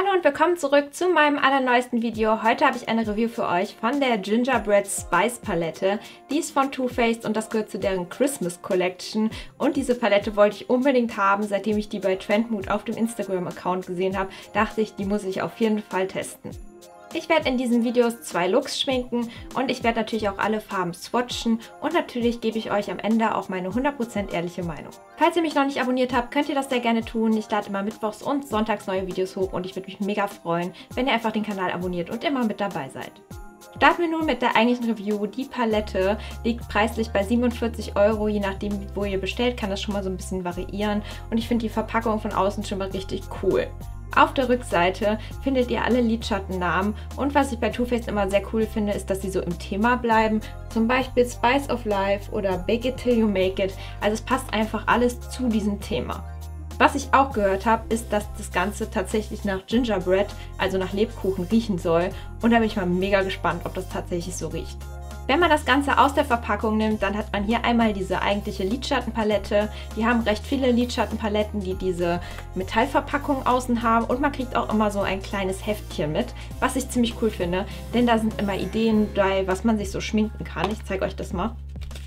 Hallo und willkommen zurück zu meinem allerneuesten Video. Heute habe ich eine Review für euch von der Gingerbread Spice Palette. Die ist von Too Faced und das gehört zu deren Christmas Collection. Und diese Palette wollte ich unbedingt haben, seitdem ich die bei Trendmood auf dem Instagram-Account gesehen habe. Dachte ich, die muss ich auf jeden Fall testen. Ich werde in diesen Videos 2 Looks schminken und ich werde natürlich auch alle Farben swatchen und natürlich gebe ich euch am Ende auch meine 100% ehrliche Meinung. Falls ihr mich noch nicht abonniert habt, könnt ihr das sehr gerne tun. Ich lade immer mittwochs und sonntags neue Videos hoch und ich würde mich mega freuen, wenn ihr einfach den Kanal abonniert und immer mit dabei seid. Starten wir nun mit der eigentlichen Review. Die Palette liegt preislich bei 47 €, je nachdem wo ihr bestellt, kann das schon mal so ein bisschen variieren und ich finde die Verpackung von außen schon mal richtig cool. Auf der Rückseite findet ihr alle Lidschattennamen und was ich bei Too Faced immer sehr cool finde, ist, dass sie so im Thema bleiben. Zum Beispiel Spice of Life oder Bake It Till You Make It. Also es passt einfach alles zu diesem Thema. Was ich auch gehört habe, ist, dass das Ganze tatsächlich nach Gingerbread, also nach Lebkuchen, riechen soll. Und da bin ich mal mega gespannt, ob das tatsächlich so riecht. Wenn man das Ganze aus der Verpackung nimmt, dann hat man hier einmal diese eigentliche Lidschattenpalette. Die haben recht viele Lidschattenpaletten, die diese Metallverpackung außen haben. Und man kriegt auch immer so ein kleines Heftchen mit, was ich ziemlich cool finde. Denn da sind immer Ideen bei, was man sich so schminken kann. Ich zeige euch das mal.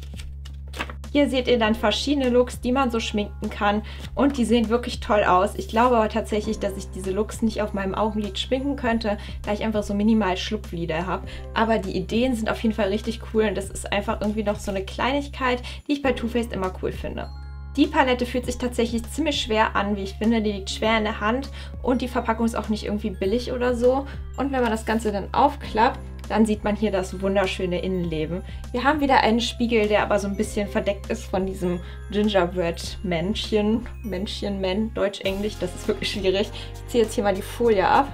Hier seht ihr dann verschiedene Looks, die man so schminken kann und die sehen wirklich toll aus. Ich glaube aber tatsächlich, dass ich diese Looks nicht auf meinem Augenlid schminken könnte, da ich einfach so minimal Schlupflider habe. Aber die Ideen sind auf jeden Fall richtig cool und das ist einfach irgendwie noch so eine Kleinigkeit, die ich bei Too Faced immer cool finde. Die Palette fühlt sich tatsächlich ziemlich schwer an, wie ich finde. Die liegt schwer in der Hand und die Verpackung ist auch nicht irgendwie billig oder so. Und wenn man das Ganze dann aufklappt, dann sieht man hier das wunderschöne Innenleben. Wir haben wieder einen Spiegel, der aber so ein bisschen verdeckt ist von diesem Gingerbread-Männchen. Männchen, Deutsch-Englisch, das ist wirklich schwierig. Ich ziehe jetzt hier mal die Folie ab.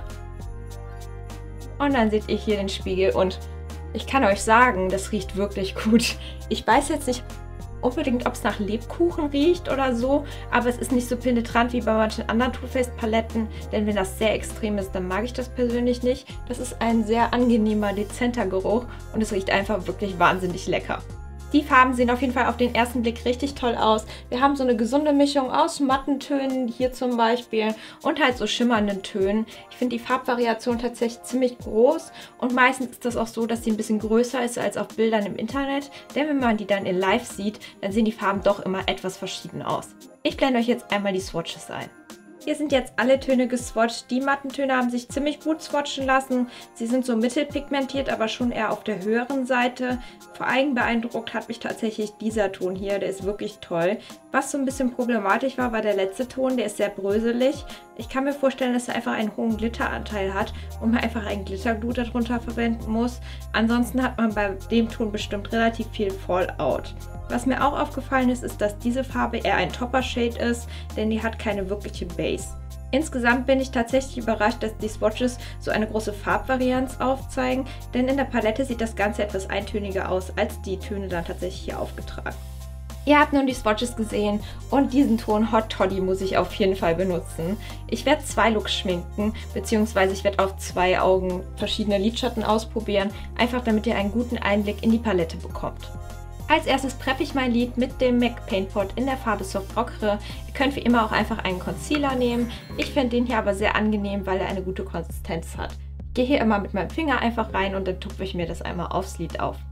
Und dann seht ihr hier den Spiegel und ich kann euch sagen, das riecht wirklich gut. Ich weiß jetzt nicht unbedingt, ob es nach Lebkuchen riecht oder so, aber es ist nicht so penetrant wie bei manchen anderen Too Faced Paletten, denn wenn das sehr extrem ist, dann mag ich das persönlich nicht. Das ist ein sehr angenehmer, dezenter Geruch und es riecht einfach wirklich wahnsinnig lecker. Die Farben sehen auf jeden Fall auf den ersten Blick richtig toll aus. Wir haben so eine gesunde Mischung aus matten Tönen, hier zum Beispiel, und halt so schimmernden Tönen. Ich finde die Farbvariation tatsächlich ziemlich groß und meistens ist das auch so, dass sie ein bisschen größer ist als auf Bildern im Internet. Denn wenn man die dann in Live sieht, dann sehen die Farben doch immer etwas verschieden aus. Ich blende euch jetzt einmal die Swatches ein. Hier sind jetzt alle Töne geswatcht. Die matten Töne haben sich ziemlich gut swatchen lassen. Sie sind so mittelpigmentiert, aber schon eher auf der höheren Seite. Vor allem beeindruckt hat mich tatsächlich dieser Ton hier. Der ist wirklich toll. Was so ein bisschen problematisch war, war der letzte Ton. Der ist sehr bröselig. Ich kann mir vorstellen, dass er einfach einen hohen Glitteranteil hat und man einfach einen Glitterglue darunter verwenden muss. Ansonsten hat man bei dem Ton bestimmt relativ viel Fallout. Was mir auch aufgefallen ist, ist, dass diese Farbe eher ein Topper-Shade ist, denn die hat keine wirkliche Base. Insgesamt bin ich tatsächlich überrascht, dass die Swatches so eine große Farbvarianz aufzeigen, denn in der Palette sieht das Ganze etwas eintöniger aus, als die Töne dann tatsächlich hier aufgetragen. Ihr habt nun die Swatches gesehen und diesen Ton Hot Toddy muss ich auf jeden Fall benutzen. Ich werde 2 Looks schminken, beziehungsweise ich werde auf 2 Augen verschiedene Lidschatten ausprobieren, einfach damit ihr einen guten Einblick in die Palette bekommt. Als erstes preppe ich mein Lid mit dem MAC Paint Pot in der Farbe Soft Ochre. Ihr könnt wie immer auch einfach einen Concealer nehmen. Ich finde den hier aber sehr angenehm, weil er eine gute Konsistenz hat. Ich gehe hier immer mit meinem Finger einfach rein und dann tupfe ich mir das einmal aufs Lid auf.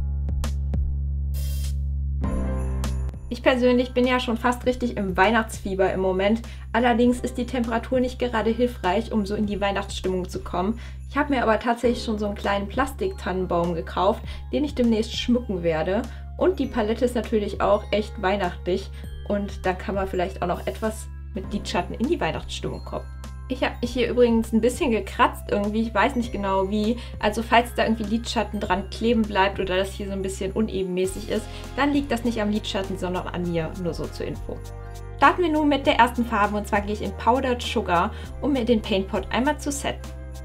Ich persönlich bin ja schon fast richtig im Weihnachtsfieber im Moment. Allerdings ist die Temperatur nicht gerade hilfreich, um so in die Weihnachtsstimmung zu kommen. Ich habe mir aber tatsächlich schon so einen kleinen Plastiktannenbaum gekauft, den ich demnächst schmücken werde. Und die Palette ist natürlich auch echt weihnachtlich und dann kann man vielleicht auch noch etwas mit Lidschatten in die Weihnachtsstimmung kommen. Ich habe mich hier übrigens ein bisschen gekratzt irgendwie, ich weiß nicht genau wie. Also falls da irgendwie Lidschatten dran kleben bleibt oder das hier so ein bisschen unebenmäßig ist, dann liegt das nicht am Lidschatten, sondern an mir, nur so zur Info. Starten wir nun mit der ersten Farbe und zwar gehe ich in Powdered Sugar, um mir den Paint Pot einmal zu setten.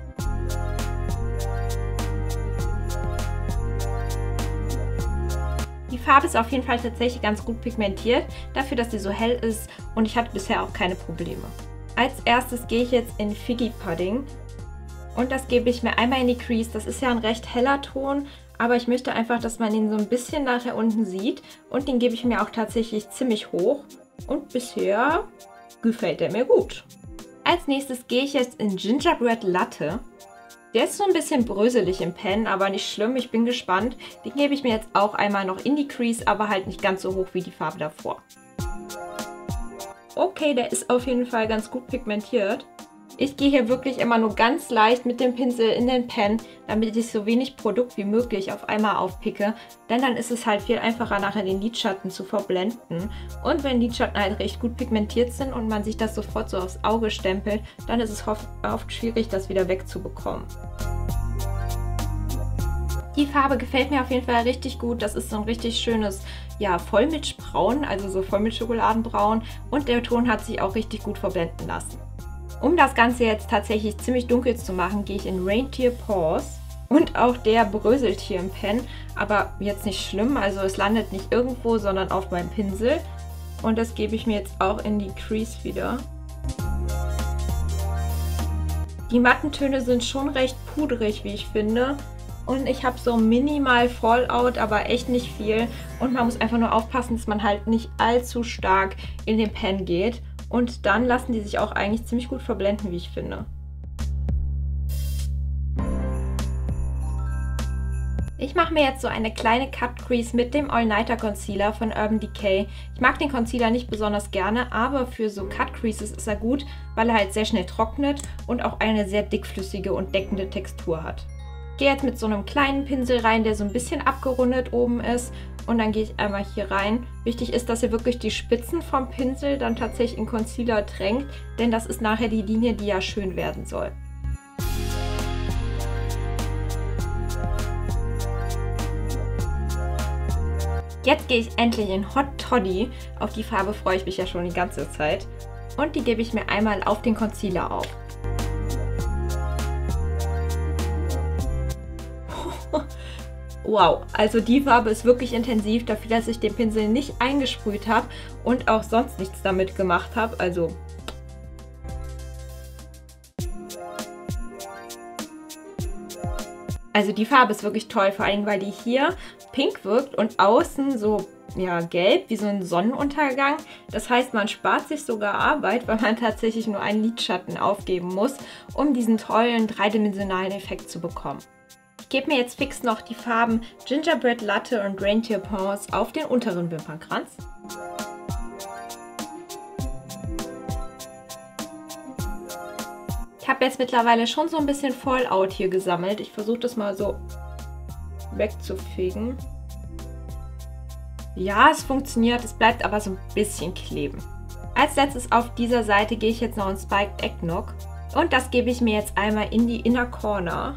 Die Farbe ist auf jeden Fall tatsächlich ganz gut pigmentiert, dafür, dass sie so hell ist und ich hatte bisher auch keine Probleme. Als erstes gehe ich jetzt in Figgy Pudding und das gebe ich mir einmal in die Crease. Das ist ja ein recht heller Ton, aber ich möchte einfach, dass man ihn so ein bisschen nachher unten sieht und den gebe ich mir auch tatsächlich ziemlich hoch und bisher gefällt er mir gut. Als nächstes gehe ich jetzt in Gingerbread Latte. Der ist so ein bisschen bröselig im Pen, aber nicht schlimm, ich bin gespannt. Den gebe ich mir jetzt auch einmal noch in die Crease, aber halt nicht ganz so hoch wie die Farbe davor. Okay, der ist auf jeden Fall ganz gut pigmentiert. Ich gehe hier wirklich immer nur ganz leicht mit dem Pinsel in den Pen, damit ich so wenig Produkt wie möglich auf einmal aufpicke. Denn dann ist es halt viel einfacher, nachher den Lidschatten zu verblenden. Und wenn Lidschatten halt recht gut pigmentiert sind und man sich das sofort so aufs Auge stempelt, dann ist es oft schwierig, das wieder wegzubekommen. Die Farbe gefällt mir auf jeden Fall richtig gut. Das ist so ein richtig schönes, ja, Vollmilchbraun, also so Vollmilchschokoladenbraun. Und der Ton hat sich auch richtig gut verblenden lassen. Um das Ganze jetzt tatsächlich ziemlich dunkel zu machen, gehe ich in Reindeer Paws. Und auch der bröselt hier im Pen, aber jetzt nicht schlimm. Also es landet nicht irgendwo, sondern auf meinem Pinsel. Und das gebe ich mir jetzt auch in die Crease wieder. Die matten Töne sind schon recht pudrig, wie ich finde. Und ich habe so minimal Fallout, aber echt nicht viel. Und man muss einfach nur aufpassen, dass man halt nicht allzu stark in den Pen geht. Und dann lassen die sich auch eigentlich ziemlich gut verblenden, wie ich finde. Ich mache mir jetzt so eine kleine Cut Crease mit dem All Nighter Concealer von Urban Decay. Ich mag den Concealer nicht besonders gerne, aber für so Cut Creases ist er gut, weil er halt sehr schnell trocknet und auch eine sehr dickflüssige und deckende Textur hat. Ich gehe jetzt mit so einem kleinen Pinsel rein, der so ein bisschen abgerundet oben ist. Und dann gehe ich einmal hier rein. Wichtig ist, dass ihr wirklich die Spitzen vom Pinsel dann tatsächlich in Concealer tränkt, denn das ist nachher die Linie, die ja schön werden soll. Jetzt gehe ich endlich in Hot Toddy. Auf die Farbe freue ich mich ja schon die ganze Zeit. Und die gebe ich mir einmal auf den Concealer auf. Wow, also die Farbe ist wirklich intensiv, dafür, dass ich den Pinsel nicht eingesprüht habe und auch sonst nichts damit gemacht habe. Also die Farbe ist wirklich toll, vor allem weil die hier pink wirkt und außen so, ja, gelb, wie so ein Sonnenuntergang. Das heißt, man spart sich sogar Arbeit, weil man tatsächlich nur einen Lidschatten aufgeben muss, um diesen tollen dreidimensionalen Effekt zu bekommen. Ich gebe mir jetzt fix noch die Farben Gingerbread Latte und Reindeer Paws auf den unteren Wimpernkranz. Ich habe jetzt mittlerweile schon so ein bisschen Fallout hier gesammelt. Ich versuche das mal so wegzufegen. Ja, es funktioniert, es bleibt aber so ein bisschen kleben. Als letztes auf dieser Seite gehe ich jetzt noch in Spiked Eggnog. Und das gebe ich mir jetzt einmal in die Inner Corner.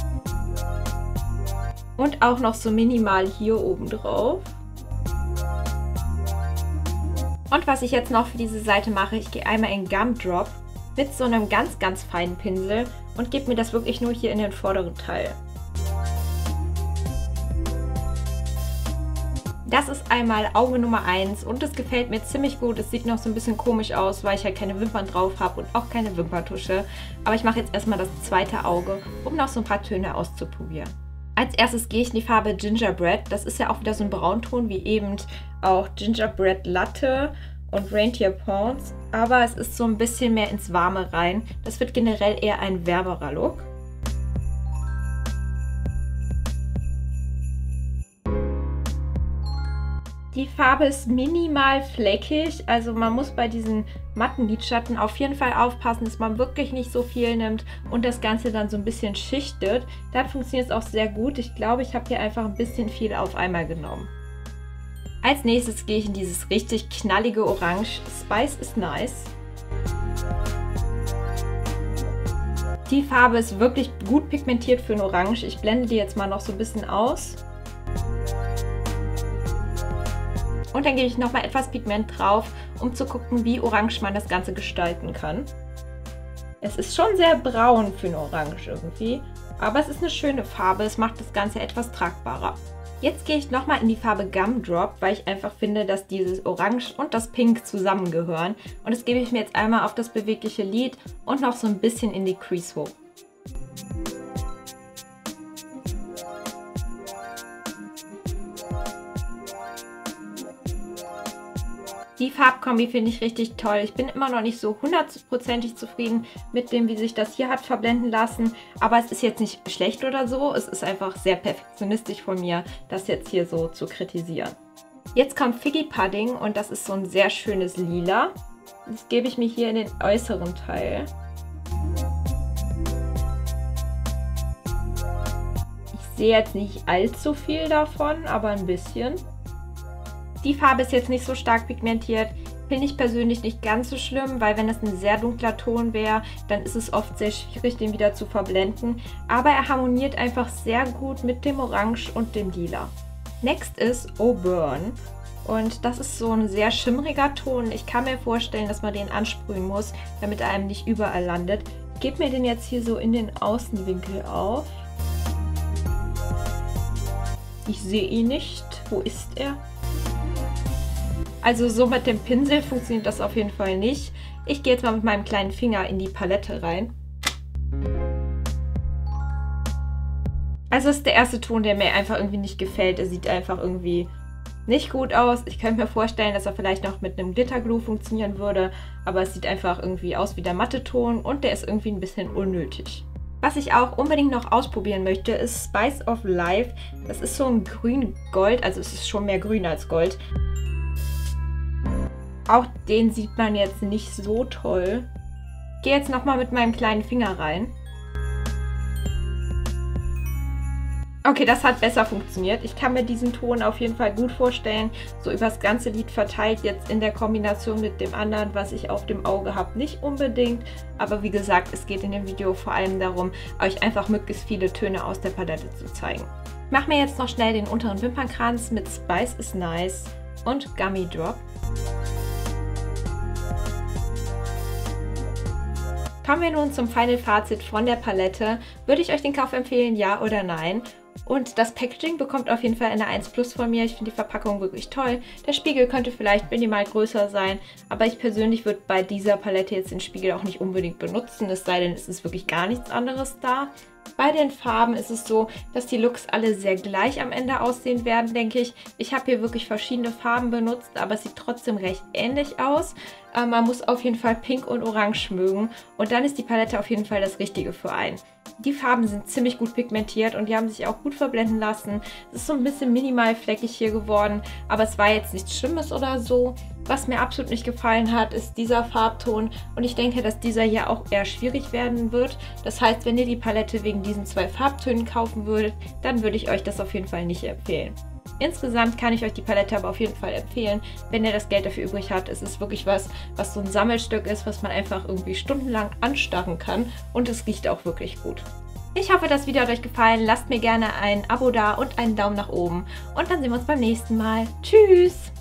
Und auch noch so minimal hier oben drauf. Und was ich jetzt noch für diese Seite mache, ich gehe einmal in Gumdrop mit so einem ganz, ganz feinen Pinsel und gebe mir das wirklich nur hier in den vorderen Teil. Das ist einmal Auge Nummer 1 und es gefällt mir ziemlich gut. Es sieht noch so ein bisschen komisch aus, weil ich halt keine Wimpern drauf habe und auch keine Wimperntusche. Aber ich mache jetzt erstmal das zweite Auge, um noch so ein paar Töne auszuprobieren. Als erstes gehe ich in die Farbe Gingerbread. Das ist ja auch wieder so ein Braunton wie eben auch Gingerbread Latte und Reindeer Paws. Aber es ist so ein bisschen mehr ins Warme rein. Das wird generell eher ein wärmerer Look. Die Farbe ist minimal fleckig, also man muss bei diesen matten Lidschatten auf jeden Fall aufpassen, dass man wirklich nicht so viel nimmt und das Ganze dann so ein bisschen schichtet. Dann funktioniert es auch sehr gut. Ich glaube, ich habe hier einfach ein bisschen viel auf einmal genommen. Als nächstes gehe ich in dieses richtig knallige Orange. Spice is nice. Die Farbe ist wirklich gut pigmentiert für ein Orange. Ich blende die jetzt mal noch so ein bisschen aus. Und dann gebe ich nochmal etwas Pigment drauf, um zu gucken, wie orange man das Ganze gestalten kann. Es ist schon sehr braun für ein Orange irgendwie, aber es ist eine schöne Farbe, es macht das Ganze etwas tragbarer. Jetzt gehe ich nochmal in die Farbe Gumdrop, weil ich einfach finde, dass dieses Orange und das Pink zusammengehören. Und das gebe ich mir jetzt einmal auf das bewegliche Lid und noch so ein bisschen in die Crease hoch. Die Farbkombi finde ich richtig toll. Ich bin immer noch nicht so hundertprozentig zufrieden mit dem, wie sich das hier hat verblenden lassen. Aber es ist jetzt nicht schlecht oder so. Es ist einfach sehr perfektionistisch von mir, das jetzt hier so zu kritisieren. Jetzt kommt Figgy Pudding und das ist so ein sehr schönes Lila. Das gebe ich mir hier in den äußeren Teil. Ich sehe jetzt nicht allzu viel davon, aber ein bisschen. Die Farbe ist jetzt nicht so stark pigmentiert, finde ich persönlich nicht ganz so schlimm, weil wenn das ein sehr dunkler Ton wäre, dann ist es oft sehr schwierig, den wieder zu verblenden. Aber er harmoniert einfach sehr gut mit dem Orange und dem Lila. Next ist Oh Burn und das ist so ein sehr schimmriger Ton. Ich kann mir vorstellen, dass man den ansprühen muss, damit er einem nicht überall landet. Ich gebe mir den jetzt hier so in den Außenwinkel auf. Ich sehe ihn nicht. Wo ist er? Also so mit dem Pinsel funktioniert das auf jeden Fall nicht. Ich gehe jetzt mal mit meinem kleinen Finger in die Palette rein. Also das ist der erste Ton, der mir einfach irgendwie nicht gefällt. Er sieht einfach irgendwie nicht gut aus. Ich könnte mir vorstellen, dass er vielleicht noch mit einem Glitterglue funktionieren würde. Aber es sieht einfach irgendwie aus wie der matte Ton und der ist irgendwie ein bisschen unnötig. Was ich auch unbedingt noch ausprobieren möchte, ist Spice of Life. Das ist so ein grün-gold, also es ist schon mehr grün als Gold. Auch den sieht man jetzt nicht so toll. Ich gehe jetzt nochmal mit meinem kleinen Finger rein. Okay, das hat besser funktioniert. Ich kann mir diesen Ton auf jeden Fall gut vorstellen. So übers ganze Lied verteilt, jetzt in der Kombination mit dem anderen, was ich auf dem Auge habe, nicht unbedingt. Aber wie gesagt, es geht in dem Video vor allem darum, euch einfach möglichst viele Töne aus der Palette zu zeigen. Ich mache mir jetzt noch schnell den unteren Wimpernkranz mit Spice is Nice und Gummy Drop. Kommen wir nun zum Final Fazit von der Palette. Würde ich euch den Kauf empfehlen, ja oder nein? Und das Packaging bekommt auf jeden Fall eine 1+ von mir. Ich finde die Verpackung wirklich toll. Der Spiegel könnte vielleicht minimal größer sein, aber ich persönlich würde bei dieser Palette jetzt den Spiegel auch nicht unbedingt benutzen, es sei denn, es ist wirklich gar nichts anderes da. Bei den Farben ist es so, dass die Looks alle sehr gleich am Ende aussehen werden, denke ich. Ich habe hier wirklich verschiedene Farben benutzt, aber es sieht trotzdem recht ähnlich aus. Man muss auf jeden Fall Pink und Orange mögen und dann ist die Palette auf jeden Fall das Richtige für einen. Die Farben sind ziemlich gut pigmentiert und die haben sich auch gut verblenden lassen. Es ist so ein bisschen minimal fleckig hier geworden, aber es war jetzt nichts Schlimmes oder so. Was mir absolut nicht gefallen hat, ist dieser Farbton und ich denke, dass dieser hier auch eher schwierig werden wird. Das heißt, wenn ihr die Palette wegen diesen 2 Farbtönen kaufen würdet, dann würde ich euch das auf jeden Fall nicht empfehlen. Insgesamt kann ich euch die Palette aber auf jeden Fall empfehlen, wenn ihr das Geld dafür übrig habt. Es ist wirklich was so ein Sammelstück ist, was man einfach irgendwie stundenlang anstarren kann und es riecht auch wirklich gut. Ich hoffe, das Video hat euch gefallen. Lasst mir gerne ein Abo da und einen Daumen nach oben und dann sehen wir uns beim nächsten Mal. Tschüss!